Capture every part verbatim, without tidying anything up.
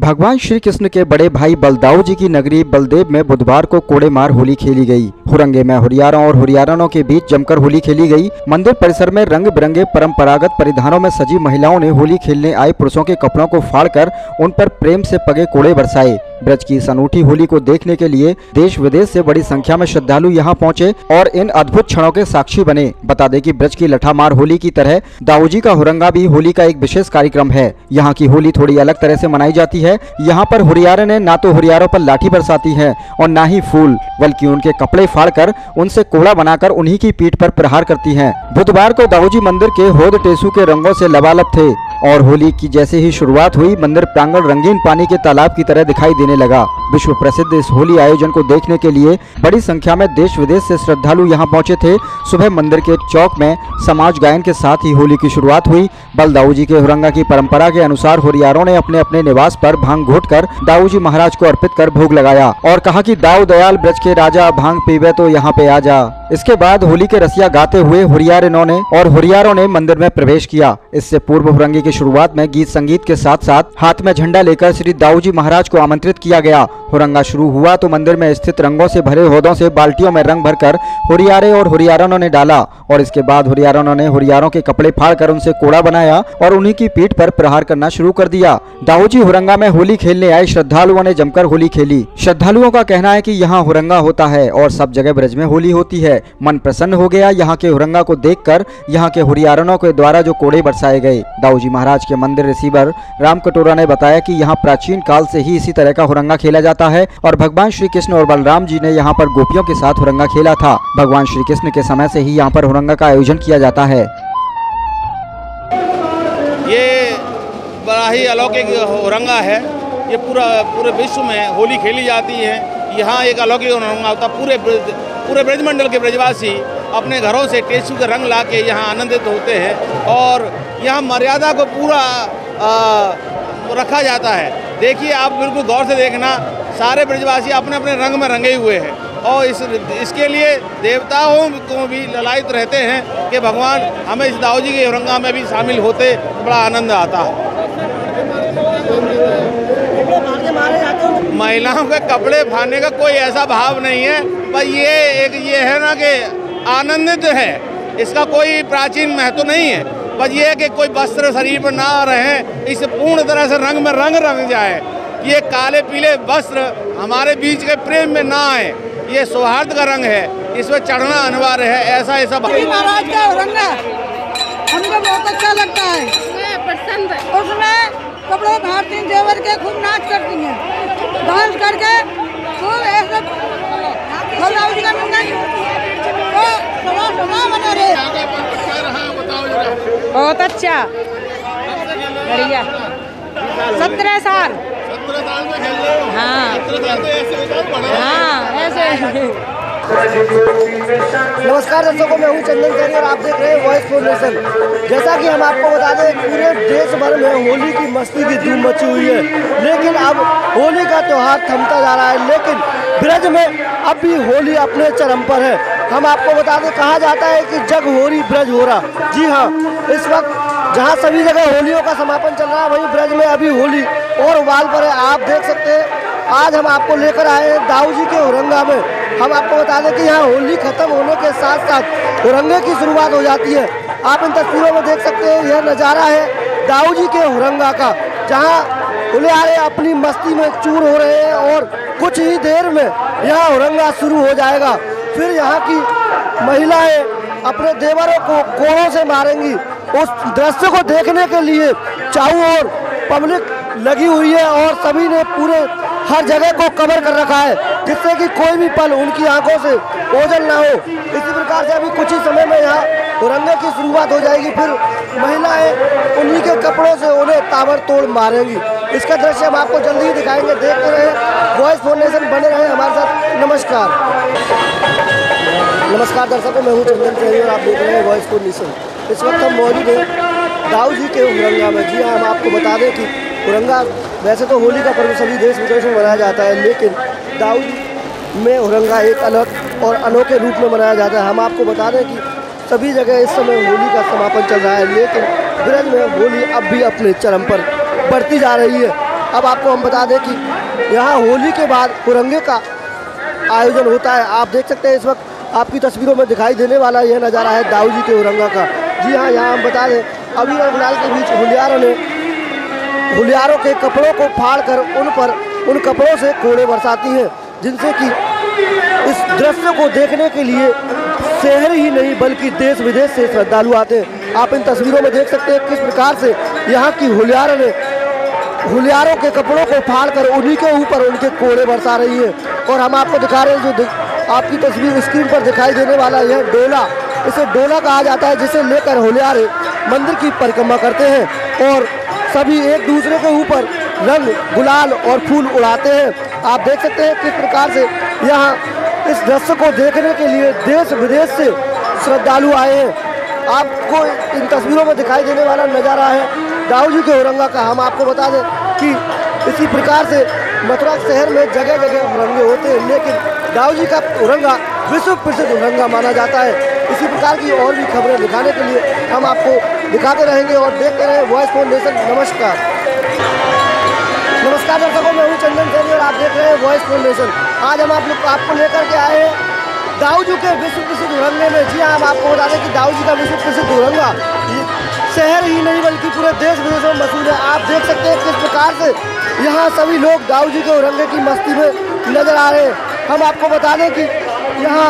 भगवान श्री कृष्ण के बड़े भाई बलदाऊ जी की नगरी बलदेव में बुधवार को कोड़े मार होली खेली गई। हुरंगे में हुरियारों और हुरियारनों के बीच जमकर होली खेली गई। मंदिर परिसर में रंग बिरंगे परंपरागत परिधानों में सजी महिलाओं ने होली खेलने आए पुरुषों के कपड़ों को फाड़कर उन पर प्रेम से पगे कोड़े बरसाए। ब्रज की इस अनूठी होली को देखने के लिए देश विदेश से बड़ी संख्या में श्रद्धालु यहां पहुंचे और इन अद्भुत क्षणों के साक्षी बने। बता दें कि ब्रज की लठामार होली की तरह दाऊजी का हुरंगा भी होली का एक विशेष कार्यक्रम है। यहाँ की होली थोड़ी अलग तरह से मनाई जाती है। यहाँ पर हुरियारें ने ना तो हुरियारों पर लाठी बरसाती हैं और ना ही फूल, बल्कि उनके कपड़े फाड़कर उनसे कोड़ा बनाकर उन्हीं की पीठ पर प्रहार करती हैं। बुधवार को दाऊजी मंदिर के होद टेसू के रंगों से लबालब थे और होली की जैसे ही शुरुआत हुई मंदिर प्रांगण रंगीन पानी के तालाब की तरह दिखाई देने लगा। विश्व प्रसिद्ध इस होली आयोजन को देखने के लिए बड़ी संख्या में देश विदेश से श्रद्धालु यहां पहुंचे थे। सुबह मंदिर के चौक में समाज गायन के साथ ही होली की शुरुआत हुई। बलदाऊजी के हुरंगा की परंपरा के अनुसार हुरियारों ने अपने अपने निवास पर भांग घोटकर दाऊजी महाराज को अर्पित कर भोग लगाया और कहा कि दाऊ दयाल ब्रज के राजा, भांग पीवे तो यहाँ पे आ जा। इसके बाद होली के रसिया गाते हुए हुरियारिनों ने और हुरियारों ने मंदिर में प्रवेश किया। इससे पूर्व हुरंगे की शुरुआत में गीत संगीत के साथ साथ हाथ में झंडा लेकर श्री दाऊजी महाराज को आमंत्रित किया गया। हुरंगा शुरू हुआ तो मंदिर में स्थित रंगों से भरे होदों से बाल्टियों में रंग भरकर हुरियारे और हुरियारनों ने डाला और इसके बाद हुरियारनों ने हुरियारों के कपड़े फाड़कर उनसे कोड़ा बनाया और उन्हीं की पीठ पर प्रहार करना शुरू कर दिया। दाऊजी हुरंगा में होली खेलने आए श्रद्धालुओं ने जमकर होली खेली। श्रद्धालुओं का कहना है कि यहाँ हुरंगा होता है और सब जगह ब्रज में होली होती है। मन प्रसन्न हो गया यहाँ के हुरंगा को देखकर। यहाँ के हुरियारनों के द्वारा जो कोड़े बरसाए गए। दाऊजी महाराज के मंदिर रिसीवर राम कटोरा ने बताया कि यहाँ प्राचीन काल से ही इसी तरह का हुरंगा खेला जाता है और भगवान श्री कृष्ण और बलराम जी ने यहाँ पर गोपियों के साथ हुरंगा खेला था। भगवान श्री कृष्ण के समय से ही यहाँ पर हुरंगा का आयोजन किया जाता है। ये बड़ा ही अलौकिक हुरंगा है। ये पूरा पूरे विश्व में होली खेली जाती है। यहाँ एक अलौकिक हुरंगा होता है। पूरे पूरे ब्रजमंडल के ब्रजवासी अपने घरों से टेसू के रंग ला के यहाँ आनंदित होते हैं और यहाँ मर्यादा को पूरा आ, रखा जाता है। देखिए, आप बिल्कुल गौर से देखना, सारे ब्रजवासी अपने अपने रंग में रंगे हुए हैं और इस इसके लिए देवताओं को भी ललायित रहते हैं कि भगवान हमें इस दाऊजी के हुरंगा में भी शामिल होते बड़ा आनंद आता है। महिलाओं के कपड़े फाड़ने का कोई ऐसा भाव नहीं है, पर ये एक ये है ना कि आनंदित है। इसका कोई प्राचीन महत्व नहीं है, पर यह है कि कोई वस्त्र शरीर पर ना रहे, इसे पूर्ण तरह से रंग में रंग रंग जाए। ये काले पीले वस्त्र हमारे बीच के प्रेम में ना आए। ये सौहार्द का रंग है, इसमें चढ़ना अनिवार्य है। ऐसा ऐसा महाराज का हुरंगा हमको बहुत अच्छा लगता है। उसमें कपड़े फाड़ती हैं, जेवर के खूब नाच करती हैं, डांस करके खूब ऐसे बलदाऊ जी का मंदिर तो सदा सदा बना रहे। बहुत अच्छा, बढ़िया। सत्रह साल हाँ हाँ ऐसे। नमस्कार दर्शकों, मैं हूं चंदन खैरी और आप देख रहे हैं वॉइस फॉर नेशन। जैसा कि हम आपको बता दें, पूरे देश भर में होली की मस्ती की धूम मची हुई है, लेकिन अब होली का त्यौहार थमता जा रहा है, लेकिन ब्रज में अब भी होली अपने चरम पर है। हम आपको बता दें, कहा जाता है कि जग होरी ब्रज हो रहा। जी हाँ, इस वक्त जहाँ सभी जगह होलियों का समापन चल रहा है, वहीं ब्रज में अभी होली और उबाल पर है। आप देख सकते हैं, आज हम आपको लेकर आए हैं दाऊजी के हुरंगा में। हम आपको बता दें कि यहाँ होली खत्म होने के साथ साथ हुरंगे की शुरुआत हो जाती है। आप इन तस्वीरों में देख सकते हैं, यह नज़ारा है दाऊजी के हुरंगा का, जहाँ हुलियारे अपनी मस्ती में चूर हो रहे हैं और कुछ ही देर में यहाँ हुरंगा शुरू हो जाएगा। फिर यहाँ की महिलाएं अपने देवरों को कोड़ों से मारेंगी। उस दृश्य को देखने के लिए चारों ओर पब्लिक लगी हुई है और सभी ने पूरे हर जगह को कवर कर रखा है, जिससे कि कोई भी पल उनकी आंखों से ओझल ना हो। इसी प्रकार से अभी कुछ ही समय में यहाँ हुरंगे की शुरुआत हो जाएगी। फिर महिलाएं उन्हीं के कपड़ों से उन्हें ताबड़तोड़ मारेंगी। इसका दृश्य हम आपको जल्दी ही दिखाएंगे। देखते रहे वॉइस फॉर नेशन, बने रहे हमारे साथ। नमस्कार नमस्कार दर्शकों, मैं हूँ चंदन खैरी और आप देख रहे हैं वॉइस फॉर नेशन। इस वक्त हम मौजूद हैं दाऊजी के हुरंगा में। जी हाँ, हम आपको बता दें कि हुरंगा वैसे तो होली का पर्व सभी देश विदेश में मनाया जाता है, लेकिन दाऊजी में हुरंगा एक अलग और अनोखे रूप में मनाया जाता है। हम आपको बता दें कि सभी जगह इस समय होली का समापन चल रहा है, लेकिन ब्रज में होली अब भी अपने चरम पर बढ़ती जा रही है। अब आपको हम बता दें कि यहाँ होली के बाद हुरंगे का आयोजन होता है। आप देख सकते हैं इस वक्त आपकी तस्वीरों में दिखाई देने वाला यह नज़ारा है दाऊ जी के हुरंगा का। जी हाँ, यहाँ हम बता दें अबीर और गुलाल के बीच होलियारों ने होलियारों के कपड़ों को फाड़ कर उन पर उन कपड़ों से कोड़े बरसाती हैं, जिनसे कि इस दृश्य को देखने के लिए शहर ही नहीं बल्कि देश विदेश से श्रद्धालु आते हैं। आप इन तस्वीरों में देख सकते हैं किस प्रकार से यहाँ की होलियारों ने होलियारों के कपड़ों को फाड़ कर उन्हीं के ऊपर उनके कोड़े बरसा रही है। और हम आपको दिखा रहे हैं जो आपकी तस्वीर स्क्रीन पर दिखाई देने वाला यह डोला, इसे डोला कहा जाता है, जिसे लेकर होलियारे मंदिर की परिक्रमा करते हैं और सभी एक दूसरे के ऊपर रंग गुलाल और फूल उड़ाते हैं। आप देख सकते हैं किस प्रकार से यहाँ इस दृश्य को देखने के लिए देश विदेश से श्रद्धालु आए हैं। आपको इन तस्वीरों में दिखाई देने वाला नज़ारा है दाऊ जी के हुरंगा का। हम आपको बता दें कि इसी प्रकार से मथुरा शहर में जगह जगह हुरंगे होते हैं, लेकिन दाऊ जी का हुरंगा विश्व प्रसिद्ध हुरंगा माना जाता है। इसी प्रकार की और भी खबरें दिखाने के लिए हम आपको दिखाते रहेंगे और देखते रहे वॉइस फाउंडेशन। नमस्कार नमस्कार दर्शकों, मैं हूँ चंदन सैनी और आप देख रहे हैं वॉइस फाउंडेशन। आज हम आप लोग आपको लेकर के आए हैं दाऊ जी के विश्व प्रसिद्ध हुरंगे में। जी हाँ, हम आपको बता दें कि दाऊ जी का विश्व प्रसिद्ध हुरंगा शहर ही नहीं बल्कि पूरे देश विदेश में मशहूर है। आप देख सकते हैं किस प्रकार से यहाँ सभी लोग दाऊ जी के हुरंगे की मस्ती में नजर आ रहे हैं। हम आपको बता दें कि यहाँ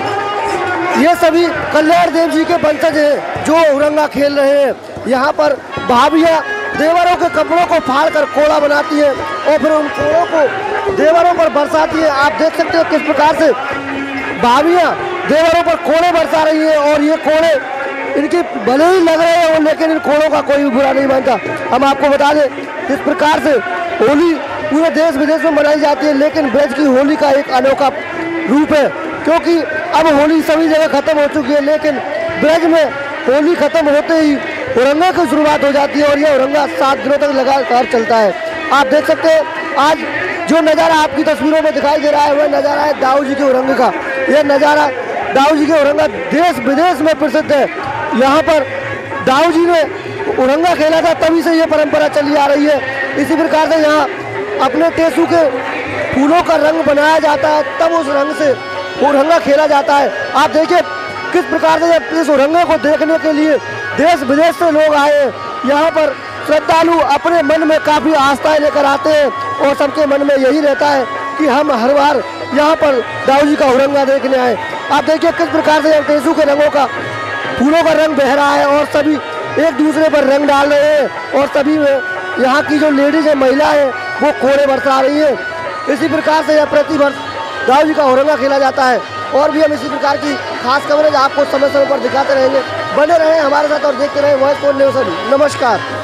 ये सभी कल्याण देव जी के वंशज हैं जो हुरंगा खेल रहे हैं। यहाँ पर भाभियाँ देवरों के कपड़ों को फाड़ कर कोड़ा बनाती है और फिर उन कोड़ों को देवरों पर बरसाती है। आप देख सकते हैं किस प्रकार से भाभियाँ देवरों पर कोड़े बरसा रही है और ये कोड़े इनके भले ही लग रहे हैं लेकिन इन कोड़ों का कोई भी बुरा नहीं मानता। हम आपको बता दें किस प्रकार से होली पूरे देश विदेश में मनाई जाती है, लेकिन ब्रज की होली का एक अनोखा रूप है, क्योंकि अब होली सभी जगह खत्म हो चुकी है, लेकिन ब्रज में होली खत्म होते ही हुरंगा की शुरुआत हो जाती है और यह हुरंगा सात दिनों तक लगातार चलता है। आप देख सकते हैं आज जो नज़ारा आपकी तस्वीरों में दिखाई दे रहा है वह नज़ारा है दाऊ जी के हुरंगे का। यह नज़ारा दाऊ जी के हुरंगा देश विदेश में प्रसिद्ध है। यहाँ पर दाऊ जी ने हुरंगा खेला था, तभी से यह परंपरा चली आ रही है। इसी प्रकार से यहाँ अपने टेसू के फूलों का रंग बनाया जाता है, तब उस रंग से हुरंगा खेला जाता है। आप देखिए किस प्रकार से इस हुरंगे को देखने के लिए देश विदेश से लोग आए हैं। यहाँ पर श्रद्धालु अपने मन में काफ़ी आस्थाएं लेकर आते हैं और सबके मन में यही रहता है कि हम हर बार यहाँ पर दाऊ जी का हुरंगा देखने आए। आप देखिए किस प्रकार से टेसू के रंगों का फूलों का रंग बह रहा है और सभी एक दूसरे पर रंग डाल रहे हैं और सभी में यहाँ की जो लेडीज है, महिला है, वो कोड़े बरसा रही है। इसी प्रकार से यह प्रतिवर्ष दाऊ जी का हुरंगा खेला जाता है और भी हम इसी प्रकार की खास कवरेज आपको समय समय पर दिखाते रहेंगे। बने रहें हमारे साथ और देखते रहें वॉइस फाउंडेशन। नमस्कार।